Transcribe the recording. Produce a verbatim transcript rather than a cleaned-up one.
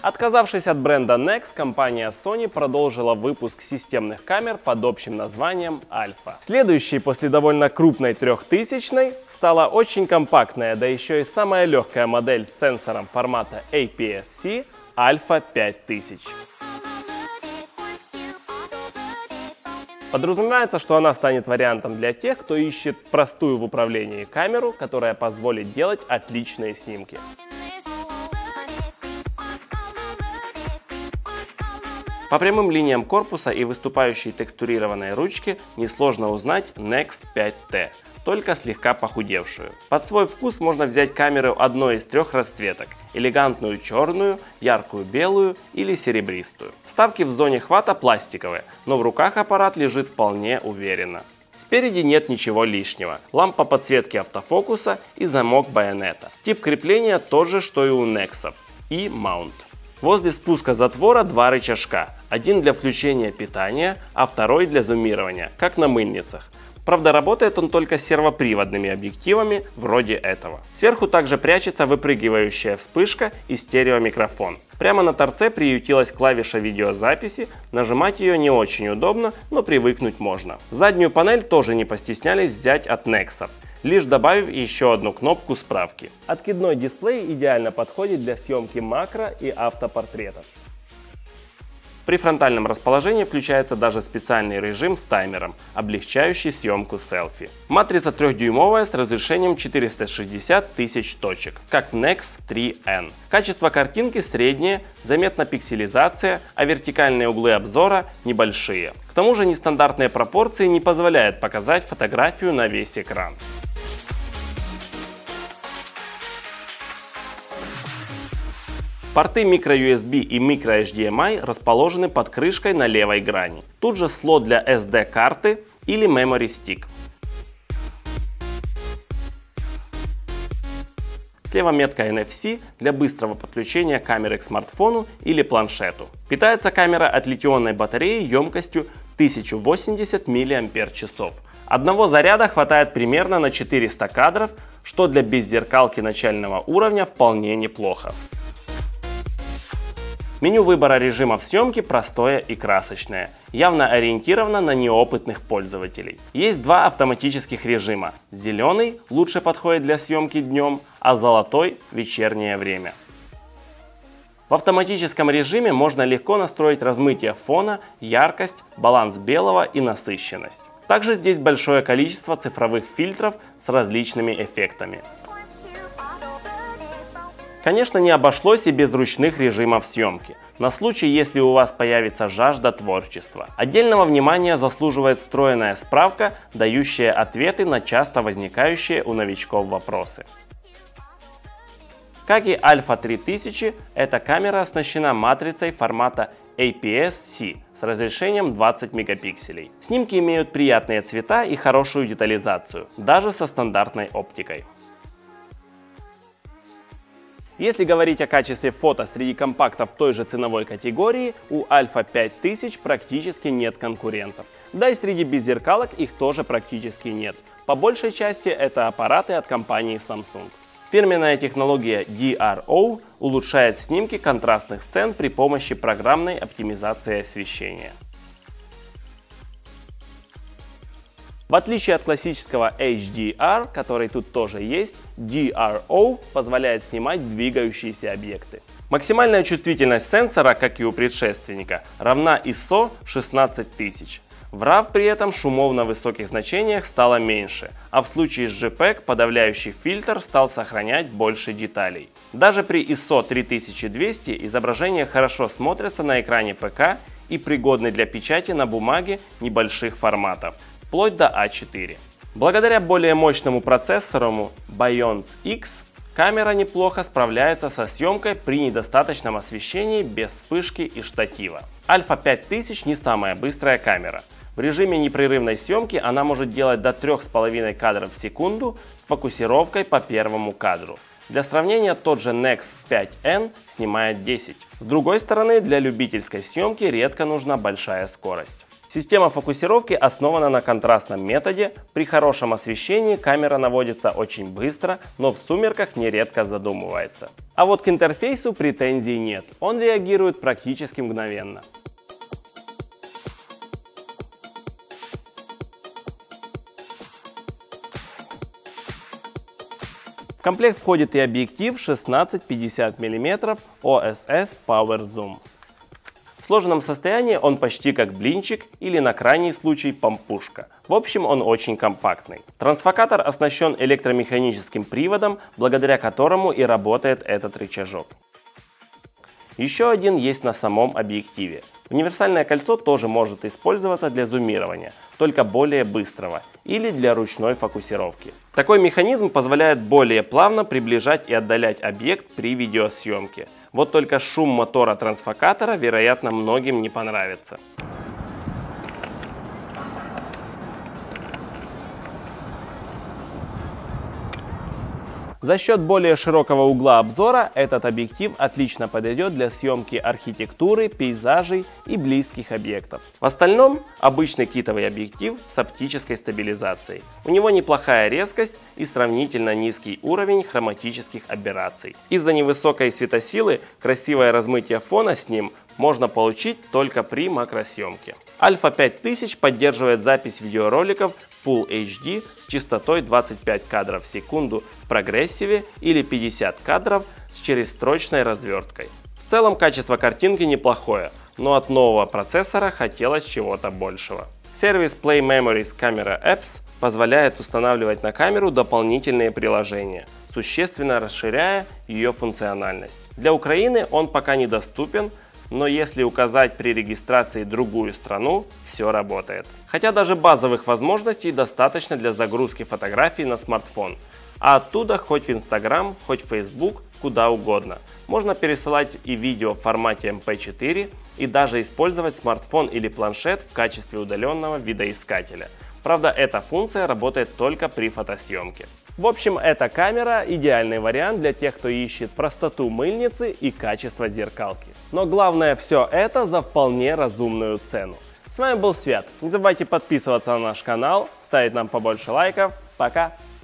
Отказавшись от бренда Nex, компания Sony продолжила выпуск системных камер под общим названием Alpha. Следующей после довольно крупной трехтысячной стала очень компактная, да еще и самая легкая модель с сенсором формата эй пи эс-C Alpha пять тысяч. Подразумевается, что она станет вариантом для тех, кто ищет простую в управлении камеру, которая позволит делать отличные снимки. По прямым линиям корпуса и выступающей текстурированной ручки несложно узнать Nex пять тэ, только слегка похудевшую. Под свой вкус можно взять камеру одной из трех расцветок – элегантную черную, яркую белую или серебристую. Вставки в зоне хвата пластиковые, но в руках аппарат лежит вполне уверенно. Спереди нет ничего лишнего. Лампа подсветки автофокуса и замок байонета. Тип крепления тот же, что и у Nex и маунт. Возле спуска затвора два рычажка. Один для включения питания, а второй для зумирования, как на мыльницах. Правда, работает он только с сервоприводными объективами, вроде этого. Сверху также прячется выпрыгивающая вспышка и стереомикрофон. Прямо на торце приютилась клавиша видеозаписи, нажимать ее не очень удобно, но привыкнуть можно. Заднюю панель тоже не постеснялись взять от Nex, лишь добавив еще одну кнопку справки. Откидной дисплей идеально подходит для съемки макро и автопортретов. При фронтальном расположении включается даже специальный режим с таймером, облегчающий съемку селфи. Матрица трехдюймовая с разрешением четыреста шестьдесят тысяч точек, как в Nex три эн. Качество картинки среднее, заметна пикселизация, а вертикальные углы обзора небольшие. К тому же нестандартные пропорции не позволяют показать фотографию на весь экран. Порты микро-ю эс би и микро-эйч ди эм ай расположены под крышкой на левой грани. Тут же слот для эс ди-карты или Memory Stick. Слева метка эн эф си для быстрого подключения камеры к смартфону или планшету. Питается камера от литий-ионной батареи емкостью тысяча восемьдесят миллиампер-часов. Одного заряда хватает примерно на четыреста кадров, что для беззеркалки начального уровня вполне неплохо. Меню выбора режимов съемки простое и красочное, явно ориентировано на неопытных пользователей. Есть два автоматических режима. Зеленый лучше подходит для съемки днем, а золотой – вечернее время. В автоматическом режиме можно легко настроить размытие фона, яркость, баланс белого и насыщенность. Также здесь большое количество цифровых фильтров с различными эффектами. Конечно, не обошлось и без ручных режимов съемки, на случай, если у вас появится жажда творчества. Отдельного внимания заслуживает встроенная справка, дающая ответы на часто возникающие у новичков вопросы. Как и Alpha три тысячи, эта камера оснащена матрицей формата эй пи эс-C с разрешением двадцать мегапикселей. Снимки имеют приятные цвета и хорошую детализацию, даже со стандартной оптикой. Если говорить о качестве фото среди компактов той же ценовой категории, у Alpha пять тысяч практически нет конкурентов. Да и среди беззеркалок их тоже практически нет. По большей части это аппараты от компании Samsung. Фирменная технология ди ар о улучшает снимки контрастных сцен при помощи программной оптимизации освещения. В отличие от классического эйч ди ар, который тут тоже есть, ди ар о позволяет снимать двигающиеся объекты. Максимальная чувствительность сенсора, как и у предшественника, равна ай эс о шестнадцать тысяч. В рав при этом шумов на высоких значениях стало меньше, а в случае с джей-пег подавляющий фильтр стал сохранять больше деталей. Даже при ай эс о три тысячи двести изображения хорошо смотрятся на экране ПК и пригодны для печати на бумаге небольших форматов, вплоть до а четыре. Благодаря более мощному процессору Bionz X камера неплохо справляется со съемкой при недостаточном освещении без вспышки и штатива. Alpha пять тысяч не самая быстрая камера. В режиме непрерывной съемки она может делать до трёх с половиной кадров в секунду с фокусировкой по первому кадру. Для сравнения, тот же Nex пять эн снимает десять. С другой стороны, для любительской съемки редко нужна большая скорость. Система фокусировки основана на контрастном методе. При хорошем освещении камера наводится очень быстро, но в сумерках нередко задумывается. А вот к интерфейсу претензий нет, он реагирует практически мгновенно. В комплект входит и объектив шестнадцать пятьдесят миллиметров о эс эс Power Zoom. В сложенном состоянии он почти как блинчик или на крайний случай помпушка. В общем, он очень компактный. Трансфокатор оснащен электромеханическим приводом, благодаря которому и работает этот рычажок. Еще один есть на самом объективе. Универсальное кольцо тоже может использоваться для зумирования, только более быстрого, или для ручной фокусировки. Такой механизм позволяет более плавно приближать и отдалять объект при видеосъемке. Вот только шум мотора трансфокатора, вероятно, многим не понравится. За счет более широкого угла обзора этот объектив отлично подойдет для съемки архитектуры, пейзажей и близких объектов. В остальном обычный китовый объектив с оптической стабилизацией. У него неплохая резкость и сравнительно низкий уровень хроматических аберраций. Из-за невысокой светосилы красивое размытие фона с ним можно получить только при макросъемке. Альфа пять тысяч поддерживает запись видеороликов Full эйч ди с частотой двадцать пять кадров в секунду в прогрессиве или пятьдесят кадров с черестрочной разверткой. В целом качество картинки неплохое, но от нового процессора хотелось чего-то большего. Сервис Play Memories Camera Apps позволяет устанавливать на камеру дополнительные приложения, существенно расширяя ее функциональность. Для Украины он пока недоступен, но если указать при регистрации другую страну, все работает. Хотя даже базовых возможностей достаточно для загрузки фотографий на смартфон, а оттуда хоть в Instagram, хоть в Facebook, куда угодно. Можно пересылать и видео в формате эм пэ четыре и даже использовать смартфон или планшет в качестве удаленного видоискателя. Правда, эта функция работает только при фотосъемке. В общем, эта камера – идеальный вариант для тех, кто ищет простоту мыльницы и качество зеркалки. Но главное, все это за вполне разумную цену. С вами был Свят. Не забывайте подписываться на наш канал, ставить нам побольше лайков. Пока!